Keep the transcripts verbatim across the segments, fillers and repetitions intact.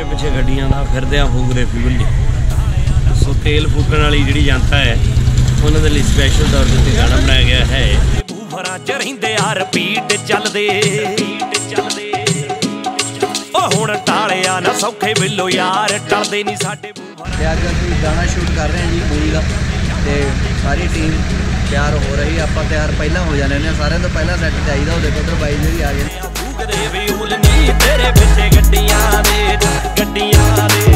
पिछे गड्डियां दा फिरदे फूकदे फ्यूल सो तेल फूकण वाली जिहड़ी जनता है उन्हां दे लई स्पैशल तौर ते गाना बनाया गया है। बूफरां च रहिंदे आ रिपीट चलदे चलदे ओ हुण टालिया ना सौखे बिल्लो यार टलदे नहीं साडे बूफरां। यार असीं गाना शूट कर रहे हैं जी मूवी दा ते सारी टीम तैयार हो रही है। आप तैयार पहला हो जाने ने सारे तो पहला सैट चाहिए। वो देखो उधर बाई जी आ गए फूकदे व्यूल नी तेरे पिछे गड्डियां दे गड्डियां दे।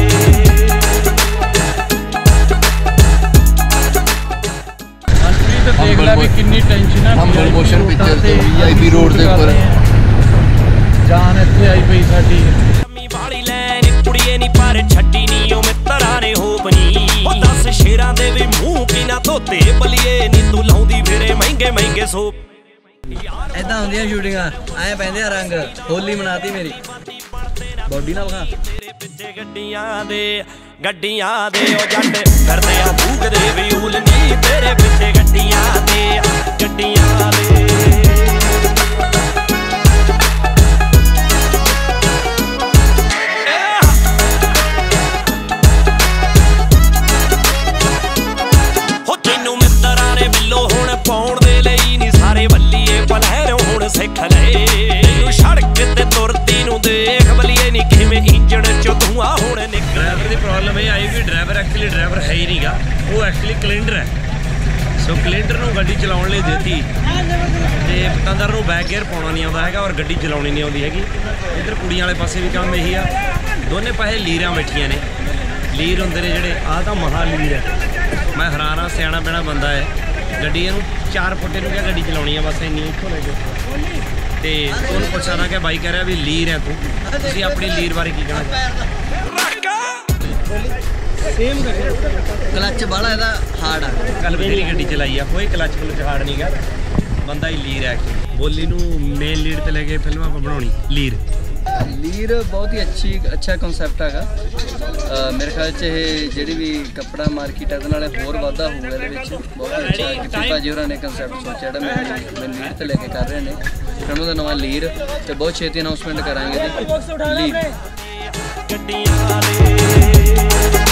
देख ला भी कितनी टेंशन है। हम प्रमोशन पिक्चर तो वीआईपी रोड के ऊपर जान इत्थे आई पई साडी कमी वाली लैन कुड़िए नी पर छड्डी नी ओ मित्तरां ने होपनी ओ दस शेरां दे भी मूंह की ना धोते बलिए नी तू लाउंदी फिरे महंगे महंगे सोप। ऐदा होंदियां शूटिंगां आए पैंदे रंग होली मनाती मेरी बॉडी ना वखा तेरे पिछे गड्डियां दे गड्डियां दे ओ जट करदे आ फूकदे व्यूल नी तेरे पिछे गड्डियां दे गड्डियां दे। हो तैनू मित्तरां ने बिल्लो हुण पाउण दे लई नी सारे बल्लीए पलैरों हुण सिख ले तैनू सड़क ते तुरदी नू देख बल्लीए नी किवें इंजण चों धुआं हुण निकल। ड्राइवर की प्रॉब्लम ये आई भी ड्राइवर एक्चुअली ड्राइवर है ही नहीं गा वो एक्चुअली कलेंडर है। सो कलेंडर नू गड्डी चलाउण लई देती ते पतंदर नू बैक गियर पाउणा नहीं आउंदा हैगा और गड्डी चलाउणी नहीं आउंदी हैगी। इधर कुड़ियां वाले पासे भी काम यही आ दोने पासे लीरां बैठियां ने लीर हुंदे ने जिहड़े आ तां महा लीर है। मैं हैरान हाँ सियाणा पैणा बंदा है गड्डी चार फुटे नू क्या गड्डी चलाउणी है बस इन्नी इत्थों लैके ते उन्होंने पुछा ना कि बाई कह रहा भी लीर है तू तुसीं अपनी लीर बारे की कहना। क्लच बड़ा ਇਹਦਾ हार्ड है कल बथेरी गड्डी चलाई है कोई क्लच क्लच हार्ड नहीं गा बंदा ही लीर है। बोली नू मेन लीड ते लेके फिल्म आप बनानी लीर लीर बहुत ही अच्छी अच्छा कॉन्सैप्ट हैगा। मेरे ख्याल च ਇਹ ਜਿਹੜੀ ਵੀ ਕੱਪੜਾ ਮਾਰਕੀਟ ਇਹਦੇ ਨਾਲ ਹੋਰ ਵਾਧਾ ਹੋਊਗਾ ਇਹਦੇ ਵਿੱਚ ਬਹੁਤ ਅੱਛਾ ਕਿ ਭਾਜੀ ਹੋਰਾਂ ਨੇ ਕਨਸੈਪਟ ਸੋਚਿਆ ਜਿਹੜਾ ਮੈਨੂੰ ਮੈਨੂੰ ਲੀਰ ਤੇ ਲੈ ਕੇ ਕਰ ਰਹੇ ਨੇ ਫਿਲਮ ਦਾ ਨਵਾਂ ਲੀਰ ਤੇ ਬਹੁਤ ਛੇਤੀ ਅਨਾਉਂਸਮੈਂਟ ਕਰਾਂਗੇ ਜੀ ਲੀਰ।